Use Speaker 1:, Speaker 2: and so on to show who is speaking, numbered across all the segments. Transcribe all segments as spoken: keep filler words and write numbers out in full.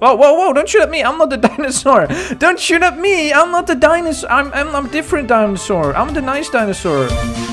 Speaker 1: Whoa, whoa, whoa, don't shoot at me. I'm not the dinosaur. Don't shoot at me. I'm not the dinosaur. I'm, I'm, I'm a different dinosaur. I'm the nice dinosaur.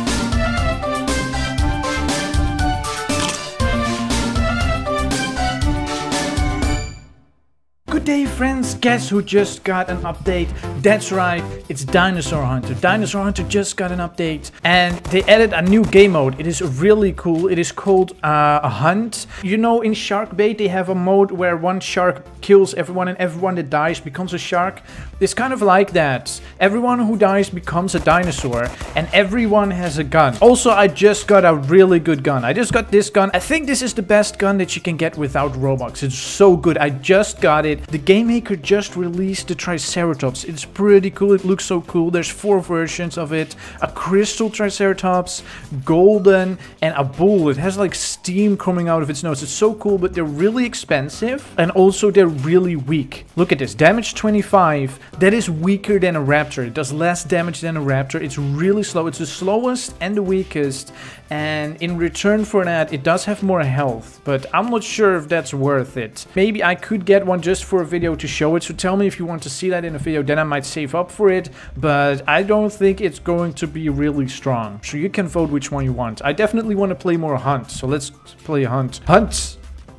Speaker 1: Good day, friends. Guess who just got an update? That's right, it's Dinosaur Hunter. Dinosaur Hunter just got an update and they added a new game mode. It is really cool. It is called uh, a hunt. You know, in Shark Bait they have a mode where one shark kills everyone and everyone that dies becomes a shark. It's kind of like that. Everyone who dies becomes a dinosaur and everyone has a gun. Also, I just got a really good gun. I just got this gun. I think this is the best gun that you can get without Robux. It's so good. I just got it. The game maker just released the Triceratops. It's pretty cool. It looks so cool. There's four versions of it. A crystal Triceratops, golden, and a bull. It has like steam coming out of its nose. It's so cool, but they're really expensive. And also they're really weak. Look at this. Damage twenty-five. That is weaker than a raptor. It does less damage than a raptor. It's really slow. It's the slowest and the weakest. And in return for that, it does have more health. But I'm not sure if that's worth it. Maybe I could get one just for a video to show it. So tell me if you want to see that in a video. Then I might save up for it. But I don't think it's going to be really strong. So you can vote which one you want. I definitely want to play more Hunt. So let's play Hunt. Hunt!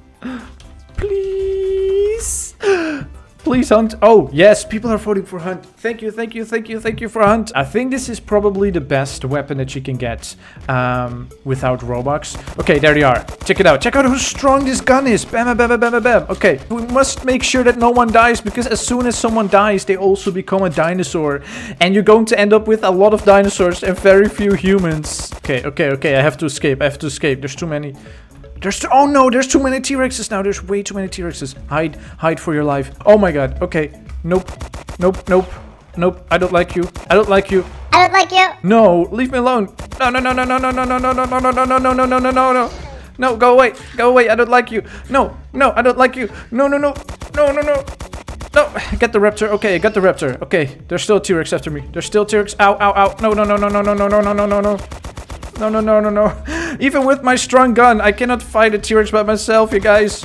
Speaker 1: Please! Please, Hunt. Oh, yes, people are voting for Hunt. Thank you, thank you, thank you, thank you for Hunt. I think this is probably the best weapon that you can get um, without Robux. Okay, there they are. Check it out. Check out how strong this gun is. Bam, bam, bam, bam, bam, bam. Okay, we must make sure that no one dies because as soon as someone dies, they also become a dinosaur. And you're going to end up with a lot of dinosaurs and very few humans. Okay, okay, okay. I have to escape. I have to escape. There's too many. There's too, oh no, there's too many T-Rexes now. There's way too many T-Rexes. Hide, hide for your life. Oh my god. Okay. Nope. Nope, nope. Nope. I don't like you. I don't like you.
Speaker 2: I don't like you.
Speaker 1: No, leave me alone. No, no, no, no, no, no, no, no, no, no, no, no, no, no, no, no, no, no, no, no. No, go away. Go away. I don't like you. No, no, I don't like you. No, no, no. No, no, no. No, get the raptor. Okay, I got the raptor. Okay, there's still a T-Rex after me. There's still T-Rex. Ow, ow, ow. No, no, no, no, no, no, no, no, no, no, no, no. No, no, no, no, no. Even with my strong gun, I cannot fight a T-Rex by myself, you guys.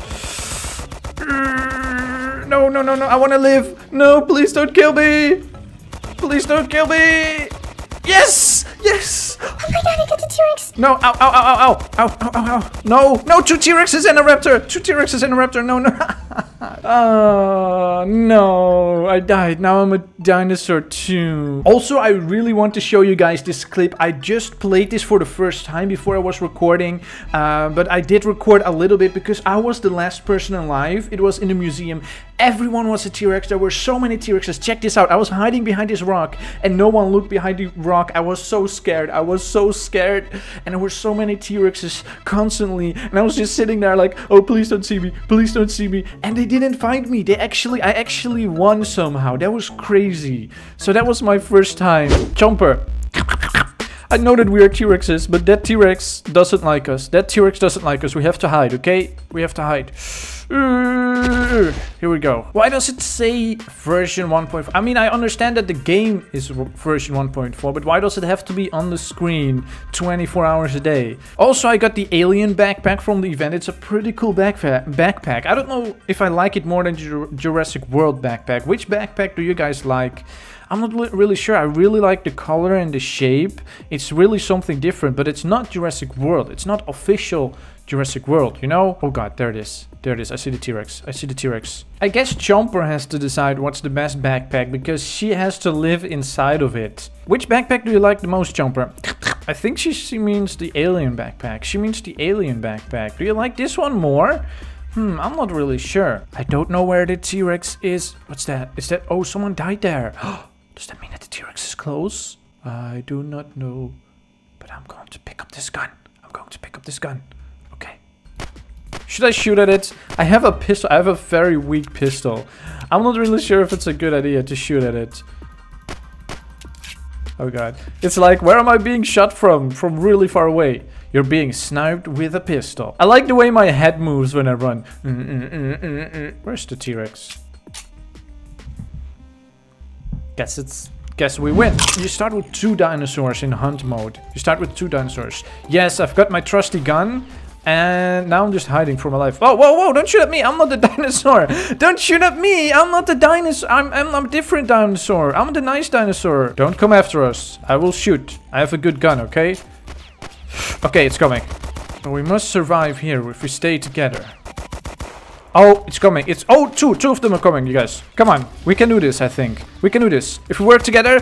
Speaker 1: No, no, no, no. I want to live. No, please don't kill me. Please don't kill me. Yes! Yes!
Speaker 2: Oh my god, I got the T-Rex.
Speaker 1: No, ow, ow, ow, ow, ow, ow, ow, ow, ow. No, no, two T-Rexes and a raptor. Two T-Rexes and a raptor. No, no. Oh, no. I died. Now I'm a dinosaur too. Also, I really want to show you guys this clip. I just played this for the first time before I was recording. Uh, but I did record a little bit because I was the last person alive. It was in the museum. Everyone was a T-Rex. There were so many T-Rexes. Check this out. I was hiding behind this rock and no one looked behind the rock. I was so scared. I was so scared. And there were so many T-Rexes constantly. And I was just sitting there like, oh, please don't see me. Please don't see me. And they didn't find me. They actually, I actually won somehow. That was crazy. So that was my first time. Chomper. I know that we are T-Rexes, but that T-Rex doesn't like us. That T-Rex doesn't like us. We have to hide, okay? We have to hide. Uh, here we go. Why does it say version one point four? I mean, I understand that the game is version one point four, but why does it have to be on the screen twenty-four hours a day? Also, I got the alien backpack from the event. It's a pretty cool backpack. Backpack. I don't know if I like it more than Jur Jurassic World backpack. Which backpack do you guys like? I'm not really sure. I really like the color and the shape. It's really something different, but it's not Jurassic World. It's not official Jurassic World, you know? Oh god, there it is. There it is. I see the T-Rex. I see the T-Rex. I guess Chomper has to decide what's the best backpack because she has to live inside of it. Which backpack do you like the most, Chomper? I think she, she means the alien backpack. She means the alien backpack. Do you like this one more? Hmm, I'm not really sure. I don't know where the T-Rex is. What's that? Is that... Oh, someone died there. Does that mean that the T-Rex is close? I do not know. But I'm going to pick up this gun. I'm going to pick up this gun. Okay. Should I shoot at it? I have a pistol. I have a very weak pistol. I'm not really sure if it's a good idea to shoot at it. Oh god. It's like, where am I being shot from? From really far away. You're being sniped with a pistol. I like the way my head moves when I run. Mm -mm -mm -mm -mm. Where's the T-Rex? Guess it's... Guess we win. You start with two dinosaurs in hunt mode. You start with two dinosaurs. Yes, I've got my trusty gun. And now I'm just hiding for my life. Whoa, whoa, whoa, don't shoot at me. I'm not the dinosaur. Don't shoot at me. I'm not the dinosaur. I'm, I'm, I'm a different dinosaur. I'm the nice dinosaur. Don't come after us. I will shoot. I have a good gun, okay? Okay, it's coming. We must survive here if we stay together. Oh, it's coming. It's... Oh, two. Two of them are coming, you guys. Come on. We can do this, I think. We can do this. If we work together...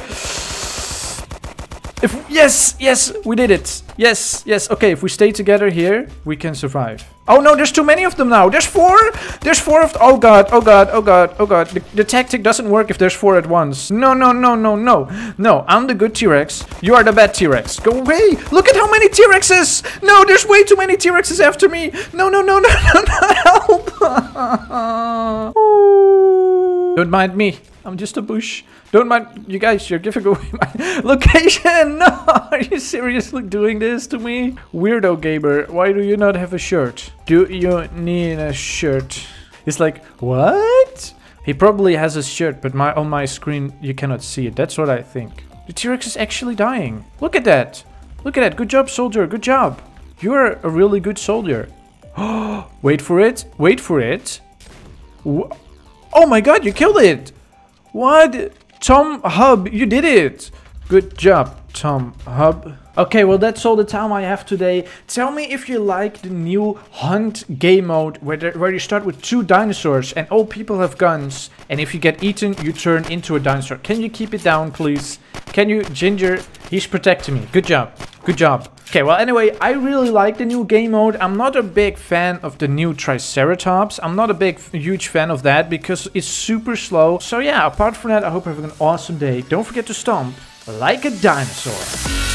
Speaker 1: If, yes, yes, we did it. Yes, yes. Okay, if we stay together here, we can survive. Oh no, there's too many of them now. There's four. There's four of... Oh god, oh god, oh god, oh god. The, the tactic doesn't work if there's four at once. No, no, no, no, no. No, I'm the good T-Rex. You are the bad T-Rex. Go away. Look at how many T-Rexes. No, there's way too many T-Rexes after me. No, no, no, no, no, no, help. Don't mind me. I'm just a bush. Don't mind, you guys, you're giving away my location. No, are you seriously doing this to me? Weirdo gamer, why do you not have a shirt? Do you need a shirt? He's like, what? He probably has a shirt, but my on my screen, you cannot see it. That's what I think. The T-Rex is actually dying. Look at that. Look at that. Good job, soldier. Good job. You're a really good soldier. Wait for it. Wait for it. Wh oh my god, you killed it. What? Tom Hub, you did it! Good job, Tom Hub. Okay, well that's all the time I have today. Tell me if you like the new Hunt game mode where, there, where you start with two dinosaurs and all people have guns. And if you get eaten, you turn into a dinosaur. Can you keep it down, please? Can you, Ginger? He's protecting me. Good job. Good job. Okay, well anyway, I really like the new game mode. I'm not a big fan of the new Triceratops. I'm not a big, huge fan of that because it's super slow. So yeah, apart from that, I hope you're having an awesome day. Don't forget to stomp like a dinosaur.